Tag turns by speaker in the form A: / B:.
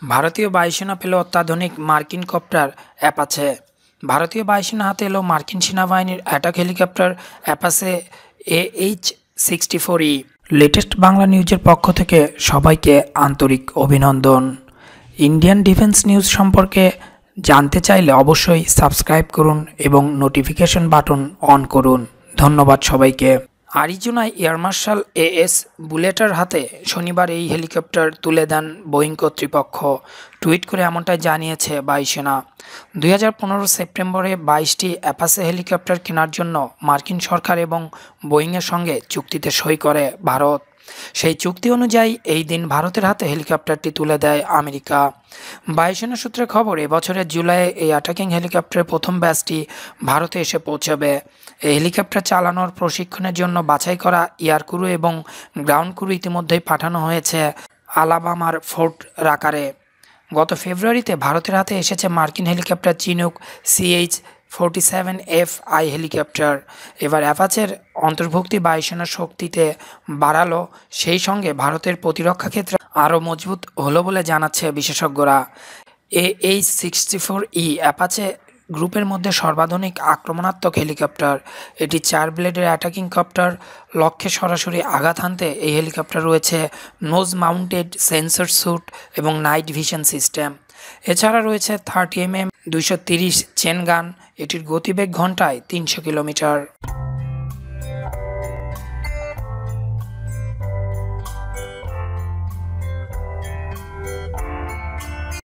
A: ভারতীয় বায়ুসেনা পেল অত্যাধুনিক মার্কিন কপ্টার অ্যাপাচে। ভারতীয় বায়ুসেনা হাতে এলো মার্কিন সেনাবাহিনীর attack helicopter Apache AH-64E। Latest Bangla নিউজের পক্ষ থেকে সবাইকে আন্তরিক অভিনন্দন। ইন্ডিয়ান ডিফেন্স নিউজ সম্পর্কে জানতে চাইলে অবশ্যই সাবস্ক্রাইব করুন এবং নোটিফিকেশন বাটন অন করুন। ধন্যবাদ সবাইকে। আরিজোনায় এয়ার মার্শাল AS বুলেটার হাতে শনিবার এই হেলিকপ্টার তুলে দেন বোয়িং কর্তৃপক্ষ। টুইট করে এমনটাই জানিয়েছে বায়ুসেনা। 2015 সেপ্টেম্বরে 22টি অ্যাপাচে হেলিকপ্টার কেনার জন্য মার্কিন সরকার এবং বোয়িংয়ের সঙ্গে চুক্তিতে সই করে ভারত। সেই চুক্তি অনুযায়ী এই দিন ভারতের হাতে হেলিকপ্টারটি তুলে দেয় আমেরিকা। বায়ুসেনা সূত্রে খবর, এবছরের জুলাইয়ে এই অ্যাটাকিং হেলিকপ্টারের প্রথম ব্যাচটি ভারতে এসে পৌঁছাবে। এই হেলিকপ্টার চালানোর প্রশিক্ষণের জন্য বাছাই করা এয়ার ক্রু এবং গ্রাউন্ড ক্রু ইতিমধ্যেই পাঠানো হয়েছে আলাবামার ফোর্ট রাকারে। গত ফেব্রুয়ারিতে ভারতের হাতে এসেছে মার্কিন হেলিকপ্টার চিনুক CH-47F হেলিকপ্টার। এবার অ্যাপাচের অন্তর্ভুক্তি বায়ুসেনার শক্তিতে বাড়ালো, সেই সঙ্গে ভারতের প্রতিরক্ষা ক্ষেত্রে আরও মজবুত হলো বলে জানাচ্ছে বিশেষজ্ঞরা। AH-64E অ্যাপাচে গ্রুপের মধ্যে সর্বাধুনিক আক্রমণাত্মক হেলিকপ্টার। এটি 4 ব্লেডের অ্যাটাকিং কপ্টার। লক্ষ্যে সরাসরি আঘাত হানতে এই হেলিকপ্টার রয়েছে নোজ মাউন্টেড সেন্সর স্যুট এবং নাইট ভিশন সিস্টেম। এছাড়া রয়েছে 30mm 230 চেন গান। এটির গতিবেগ ঘন্টায় 300 কিলোমিটার।